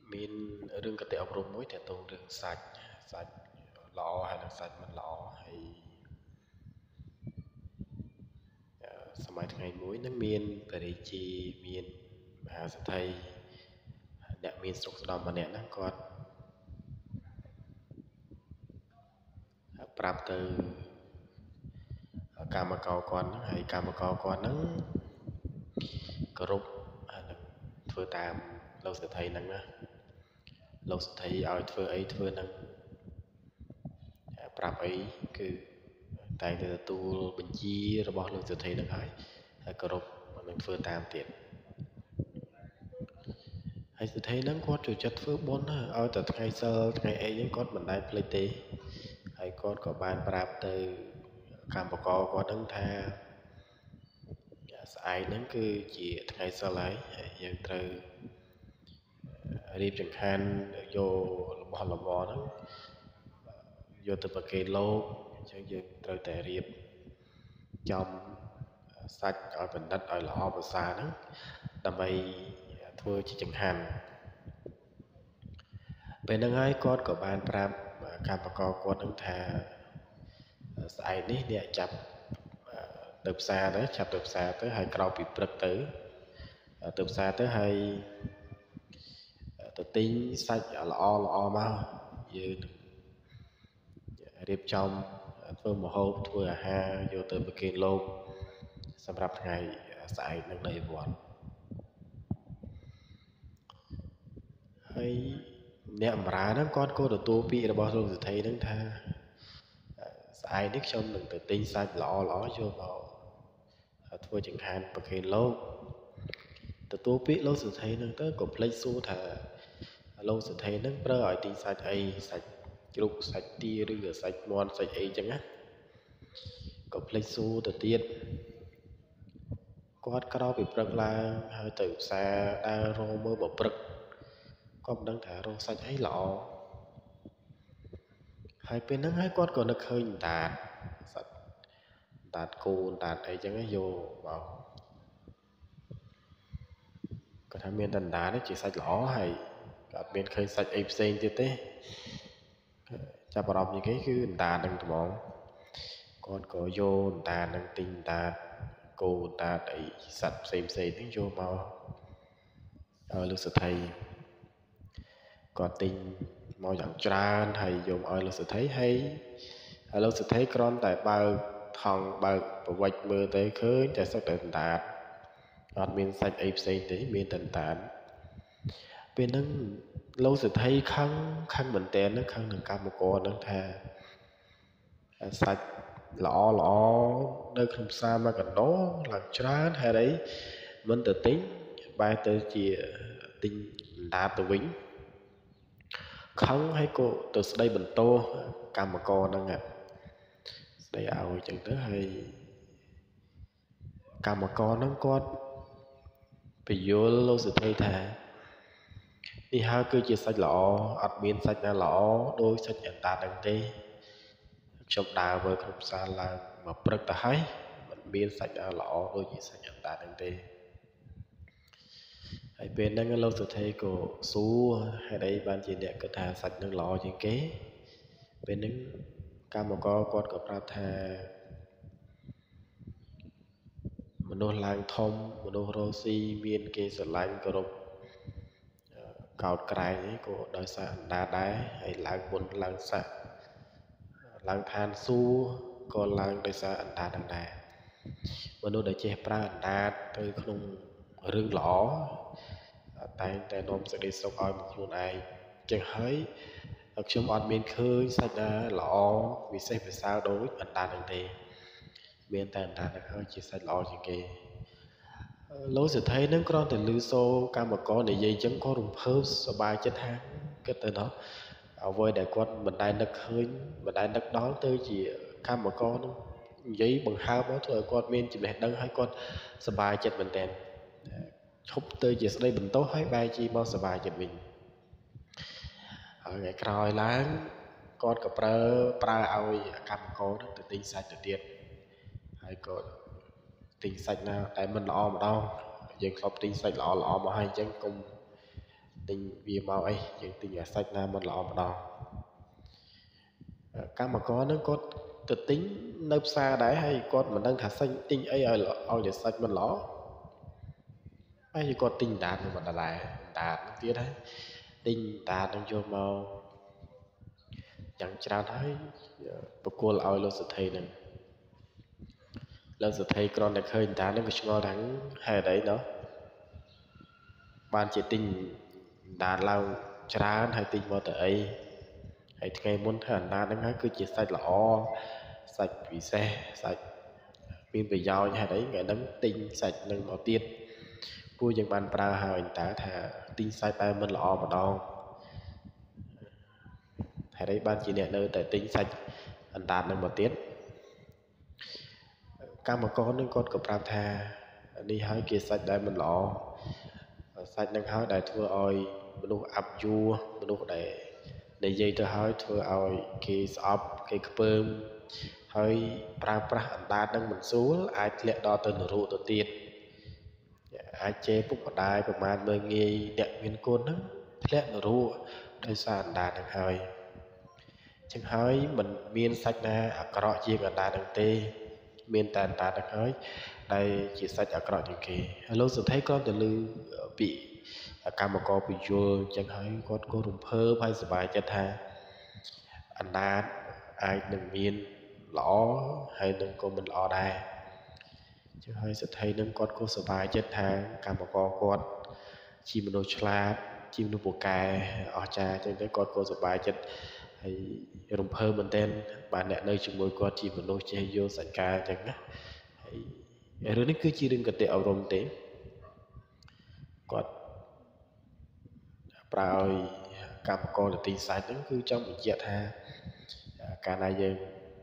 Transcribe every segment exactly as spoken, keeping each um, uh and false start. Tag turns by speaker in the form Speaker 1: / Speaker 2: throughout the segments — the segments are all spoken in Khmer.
Speaker 1: មានរឿងកតិអប់រំមួយទាក់ទងរឿងសាច់សាច់ល្អហើយនិងសាច់មិនល្អហើយសម័យថ្ងៃមួយនឹងមានបរិជាមានមហាសេដ្ឋីអ្នកមានស្រុកស្ដំម្នាក់ហ្នឹងគាត់ប្រាប់ទៅកម្មករគាត់ហ្នឹងហើយកម្មករគាត់ហ្នឹងគោរពហើយនឹងធ្វើតាមលោកសេដ្ឋីហ្នឹងណាលោកសេដ្ឋីឲ្យធ្វើអីធ្វើហ្នឹងប្រាប់អីគឺតែងតែទទួលបញ្ជារបស់លោកសេដ្ឋីហ្នឹងហើយហើយគោរពនឹងធ្វើតាមទៀតហើយសេដ្ឋីហ្នឹងគាត់ចូលចិត្តធ្វើបុណ្យណាឲ្យតែថ្ងៃសិលថ្ងៃអីហ្នឹងគាត់មិនដែលភ្លេចទេហើយគាត់ក៏បានប្រាប់ទៅកម្មករគាត់ហ្នឹងថាស្អែកហ្នឹងគឺជាថ្ងៃសិលហើយហើយយើងត្រូវរៀបចង្ហាន់យករបស់របរហ្នឹងយកទៅប្រគេនលោកអញ្ចឹងយើងត្រូវតែរៀបចំសាច់ឲ្យបណ្ឌិតឲ្យល្អប្រសើរហ្នឹងដើម្បីធ្វើជាចង្ហាន់ពេលហ្នឹងហើយគាត់ក៏បានប្រាប់កម្មករគាត់ហ្នឹងថាស្អែកនេះអ្នកចាប់ទៅផ្សារទៅចាប់ទៅផ្សារទៅហើយក្រោយពីព្រឹកទៅទៅផ្សារទៅហើយទៅទិញសាច់ល្អល្អមកយើងរៀបចំធ្វើម្ហូបធ្វើអាហារយកទៅប្រគេនលោកសម្រាប់ថ្ងៃស្អែកនឹងនៅវត្តហើយអ្នកបម្រើហ្នឹងគាត់ក៏ទទួលពាក្យរបស់លោកសេដ្ឋីហ្នឹងថាស្អែកនេះខ្ញុំនឹងទៅទិញសាច់ល្អល្អយកមកធ្វើចង្ហាន់ប្រគេនលោកទទួលពាក្យលោកសេដ្ឋីហ្នឹងទៅក៏ភ្លេចសួរថាលោកសេដ្ឋីហ្នឹងប្រើឲ្យទិញសាច់អីសាច់ជ្រូកសាច់ទាឬក៏សាច់មាន់សាច់អីចឹងណាក៏ភ្លេចសួរទៅទៀតគាត់ក្រោយពីព្រឹកឡើងហើយទៅផ្សារដើររកមើលមកព្រឹកក៏មិនដឹងថារកសាច់អីល្អហើយពេលហ្នឹងហើយគាត់ក៏នឹកឃើញតាតសាច់តាតគោតាតអីចឹងយកមកគាត់ថាមានតែតាតនេះជាសាច់ល្អហើយអត់មានឃើញសាច់អីផ្សេងទៀតទេចាប់អារម្មណ៍ជាងគេគឺតាតហ្នឹងត្មងគាត់ក៏យកតាតហ្នឹងទិញតាតគោតាតអីសត្វផ្សេងផ្សេងហ្នឹងយកមកឲ្យលោកសេដ្ឋីគាត់ទិញមកយ៉ាងច្រើនហើយយកឲ្យលោកសេដ្ឋីហើយហើយលោកសេដ្ឋីគ្រាន់តែបើកថង់បើកប្រវិចមើលទៅឃើញតែសុទ្ធតែតាតអត់មានសាច់អីផ្សេងទេមានតែតាតពេលហ្នឹងលោកសេដ្ឋីខឹងខឹងមែនតើនឹងខឹងនឹងកម្មករហ្នឹងថាសាច់ល្អល្អនៅក្នុងផ្សារមកកណ្ដោឡើងច្រើនហេតុអីមិនទៅទិញបែរទៅជាទិញតាតទៅវិញខឹងហើយក៏ទៅស្ដីបន្ទោសកម្មករហ្នឹងស្ដីឲ្យចឹងទៅហើយកម្មករហ្នឹងគាត់បញ្យល់លោកសេដ្ឋីថានេះហើយគឺជាសាច់ល្អអត់មានសាច់ណាល្អដូចសាច់អណ្ដាតហ្នឹងទេខ្ញុំដើរមើលក្នុងផ្សារឡើងមកព្រឹកទៅហើយមិនមានសាច់ណាល្អដូចជាសាច់អណ្ដាតហ្នឹងទេហើយពេលហ្នឹងលោកសេដ្ឋីក៏សួរហេតុអីបានជាអ្នកគិតថាសាច់នឹងល្អជាងគេពេលហ្នឹងកម្មករគាត់ក៏ប្រាប់ថាមនុស្សឡើងធំមនុស្សរស់ស៊ីមានគេស្រឡាញ់គោរពកោតក្រែងអីក៏ដោយសារអណ្ដាតដែរហើយឡើងបុណ្យឡើងស័ក្តិឡើងឋានសួគ៌ក៏ឡើងដោយសារអណ្ដាតហ្នឹងដែរមនុស្សដែលចេះប្រើអណ្ដាតទៅក្នុងរឿងល្អតែងតែនាំសេចក្តីសុខឲ្យមកខ្លួនឯងចឹងហើយខ្ញុំអត់មានឃើញសាច់ណាល្អវិសេសវិសាលដូចអណ្ដាតហ្នឹងទេមានតែអណ្ដាតហ្នឹងហើយជាសាច់ល្អជាងគេលោកសេដ្ឋីហ្នឹងគ្រាន់តែឮសូរកម្មករនិយាយចឹងក៏រំភើបសប្បាយចិត្តហាគិតទៅដល់អ្វីដែលគាត់មិនដែលនឹកឃើញមិនដែលនឹកដល់ទៅជាកម្មករហ្នឹងនិយាយបង្ហើបមកធ្វើឲ្យគាត់មានចំណេះដឹងហើយគាត់សប្បាយចិត្តមែនទែនឈប់ទៅជាស្ដីបន្ទោសហើយបែរជាមកសប្បាយចិត្តវិញហើយថ្ងៃក្រោយឡើងគាត់ក៏ប្រើប្រើឲ្យកម្មករហ្នឹងទៅទិញសាច់ទៅទៀតហើយក៏ទិញសាច់ណាដែលមិនល្អម្ដងយើងធ្លាប់ទិញសាច់ល្អល្អមកហើយអញ្ចឹងកុំទិញវាមកអីយើងទិញអាសាច់ណាមិនល្អម្ដងកម្មករនឹងគាត់ទៅទិញនៅផ្សារដែរហើយគាត់មិនដឹងថាសាច់ទិញអីឲ្យឲ្យតែសាច់មិនល្អហើយគាត់ទិញដាតនឹងមិនដែរដាតទៀតហើយទិញដាតនឹងយកមកយ៉ាងច្រើនហើយបកគលឲ្យលោកសទ្ធិនឹងលោកសទ្ធិគ្រាន់តែឃើញដាតនឹងក៏ឆ្ងល់ថាហេតុអីណោះបានជាទិញដាតឡើងច្រើនហើយទិញមកទៅអីហើយថ្ងៃមុនធ្វើអណ្ដាតហ្នឹងហើយគឺជាសាច់ល្អសាច់ពិសេសសាច់មានប្រយោជន៍ហេតុអីថ្ងៃហ្នឹងទិញសាច់នឹងមកទៀតពួកយើងបានប្រើហើយតើថាទិញសាច់តែមិនល្អម្ដងហេតុអីបានជាអ្នកនៅតែទិញសាច់អណ្ដាតនឹងមកទៀតកម្មករនឹងគាត់ក៏ប្រាប់ថានេះហើយជាសាច់ដែលមិនល្អសាច់នឹងហើយដែលធ្វើឲ្យមនុស្សអាប់យួរមនុស្សដែលនិយាយទៅហើយធ្វើឲ្យគេស្អប់គេខ្ពើមហើយប្រើប្រាស់អណ្ដាតនឹងមិនស្រួលអាចធ្លាក់ដល់ទៅនរកទៅទៀតអាចជេរពុកម្ដាយប្រមាថមើលងាយអ្នកមានគុណហ្នឹងធ្លាក់នរកដោយសារអណ្ដាតនឹងហើយចឹងហើយមិនមានសាច់ណាអាក្រក់ជាងអណ្ដាតនឹងទេមានតែអណ្ដាតនឹងហើយដែលជាសាច់អាក្រក់ជាងគេហើយលោកសទ្ធិក៏ទៅលើពីកម្មករពយល់ចឹងហើយគាត់ក៏រំភើបហើយសប្បាយចិត្តថាអណ្ដាតអាចនឹងមានល្អហើយនឹងក៏មិនល្អដែរចឹងហើយសទ្ធិនឹងគាត់ក៏សប្បាយចិត្តថាកម្មករគាត់ជាមនុស្សឆ្លាតជាមនុស្សពូកែអស្ចារ្យចឹងទៅគាត់ក៏សប្បាយចិត្តហើយរំភើបមែនទែនបានអ្នកនៅជាមួយគាត់ជាមនុស្សចេះយល់សច្ការចឹងណាហើយរឿងនេះគឺជារឿងកតេអប់រំទេគាត់ប្រើឲ្យកម្មករទៅទិញសាច់ហ្នឹងគឺចង់បញ្ជាក់ថាកាលណាយើង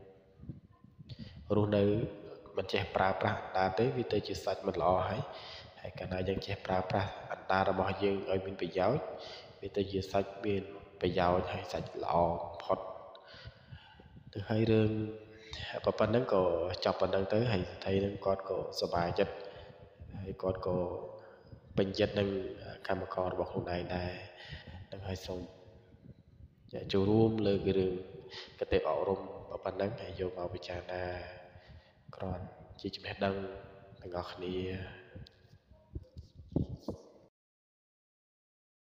Speaker 1: រស់នៅមិនចេះប្រើប្រាស់អណ្ដាតទេវាទៅជាសាច់មិនល្អហើយហើយកាលណាយើងចេះប្រើប្រាស់អណ្ដាតរបស់យើងឲ្យមានប្រយោជន៍វាទៅជាសាច់មានប្រយោជន៍ហើយសាច់ល្អបំផុតទៅហើយរឿងប៉ុណ្្នឹងក៏ចប់ប៉ុណ្្នឹងទៅហើយស្ថិនឹងគាត់ក៏សប្បាយចិត្តហើយគាត់ក៏ពេញចិត្តនឹងកម្មកររបស់ខ្លួនឯងដែរនឹងហើយសូមចូលរួមលើករឿងកតេអប់រំប៉ុណ្្នឹងហើយយកមកពិចារណាគ្រាន់ជាចំណេះដឹងទាំងអស់គ្នា